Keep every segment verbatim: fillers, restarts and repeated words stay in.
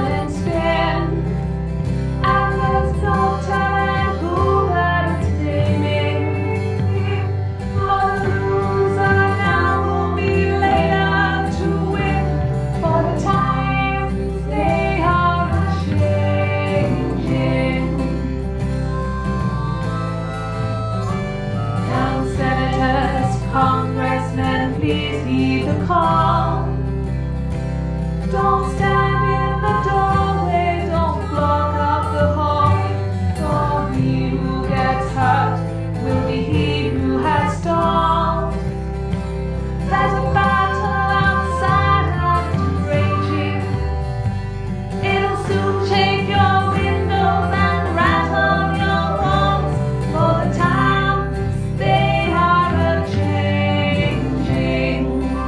and spin, and there's no telling who that it's naming. For the loser now will be later to win, for the times they are a-changin'. Now senators, congressmen, please heed the call. Don't stand in the doorway, don't block up the hall. For he who gets hurt will be he who has stalled. There's a battle outside and raging. It'll soon shake your windows and rattle your walls, for the times they are a-changing.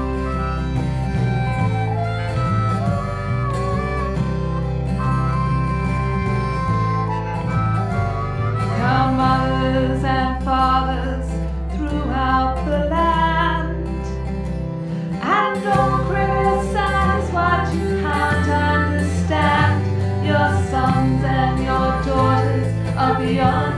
Come mothers and fathers throughout the land, and don't criticize what you can't understand. Your sons and your daughters are beyond